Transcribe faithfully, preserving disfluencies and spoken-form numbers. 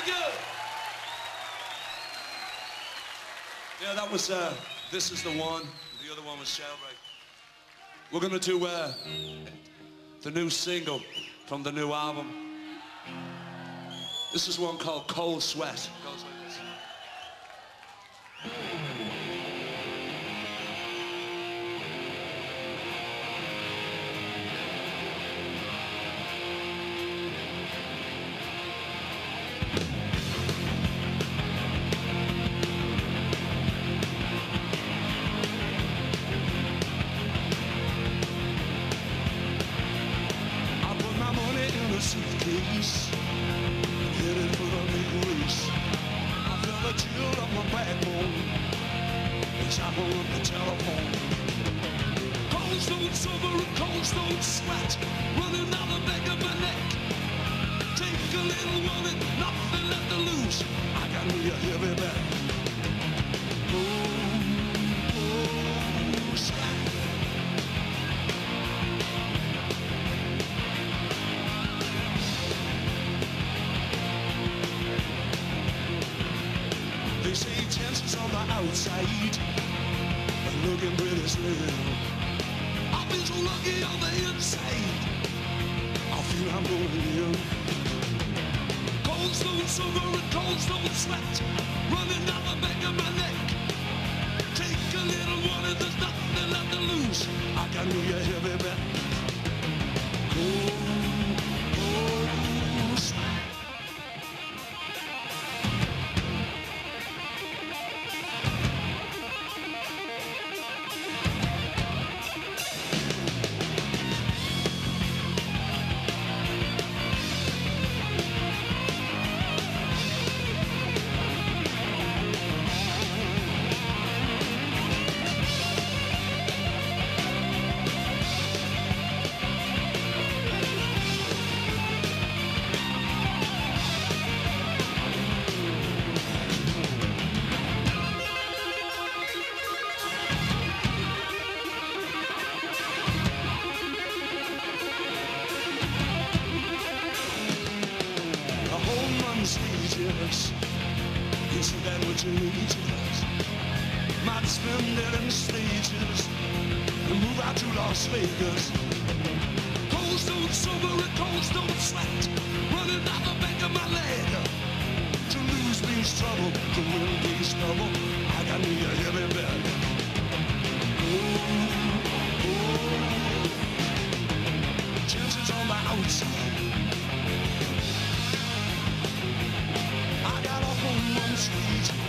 Thank you. Yeah, that was, uh, This Is the One. The other one was Shellbreak. We're gonna do uh, the new single from the new album. This is one called Cold Sweat. It goes like this. Suitcase, headed for the big race. I felt a chill up my backbone as I hung up the telephone. Cold stone summer and cold stone sweat running down the back of my neck. Take a little one and nothing left to lose. I got me a heavy bag. Cold, cold sweat. They say chances on the outside are looking pretty slim. I've been so lucky on the inside, I feel I'm going in. Cold stone summer and cold stone sweat running down the back of my neck. Take a little one and there's nothing left to lose. I got me a heavy bet. Cold, cold sweat. Stages, isn't that what you need to do? Might spend it in stages and move out to Las Vegas. Cold stone summer and cold stone sweat running down the back of my leg. To lose means trouble, to win means trouble. I got me a heavy bag. Oh, oh, chances on the outside. I got a home on the street.